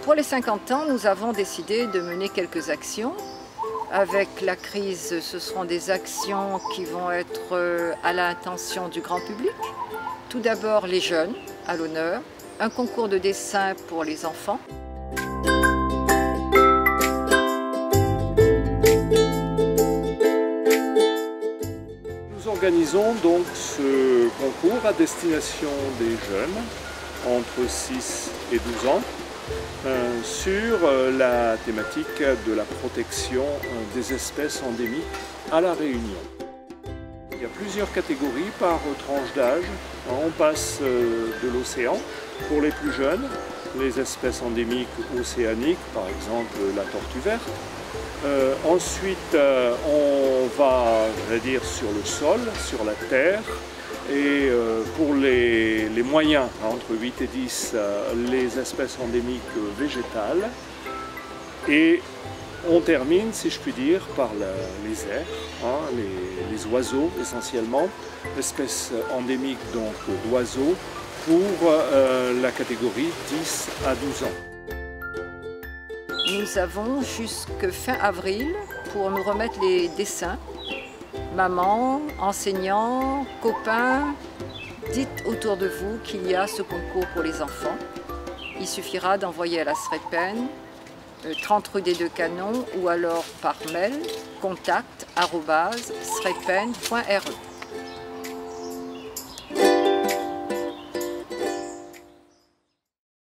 Pour les 50 ans, nous avons décidé de mener quelques actions. Avec la crise, ce seront des actions qui vont être à l'intention du grand public. Tout d'abord les jeunes, à l'honneur, un concours de dessin pour les enfants. Nous organisons donc ce concours à destination des jeunes entre 6 et 12 ans sur la thématique de la protection des espèces endémiques à La Réunion. Il y a plusieurs catégories par tranche d'âge. On passe de l'océan pour les plus jeunes, les espèces endémiques océaniques, par exemple la tortue verte. Ensuite, on va, sur le sol, sur la terre. Et pour les moyens, entre 8 et 10, les espèces endémiques végétales. Et on termine, si je puis dire, par les airs, les oiseaux essentiellement, espèces endémiques donc d'oiseaux, pour la catégorie 10 à 12 ans. Nous avons jusque fin avril pour nous remettre les dessins. Maman, enseignants, copains, dites autour de vous qu'il y a ce concours pour les enfants. Il suffira d'envoyer à la SREPEN, 30 rue des Deux Canons, ou alors par mail contact@srepen.re.